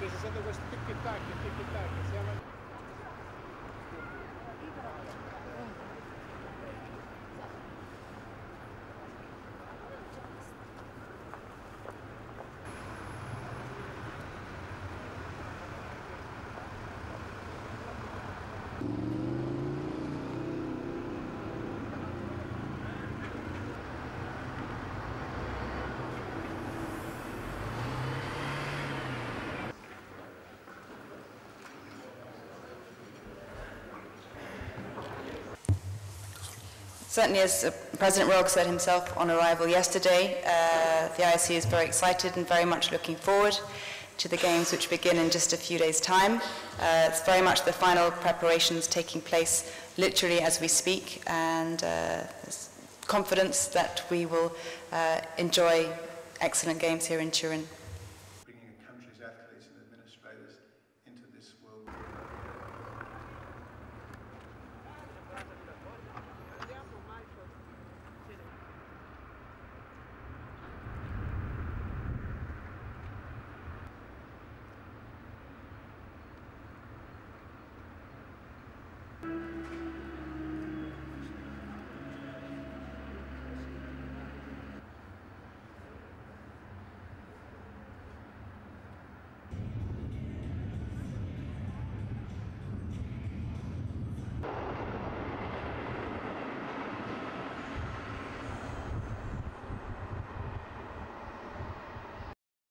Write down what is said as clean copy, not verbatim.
perché si sente questo tic-tac, siamo... Certainly, as President Rogge said himself on arrival yesterday, the IOC is very excited and very much looking forward to the Games, which begin in just a few days' time. It's very much the final preparations taking place literally as we speak, and there's confidence that we will enjoy excellent Games here in Turin.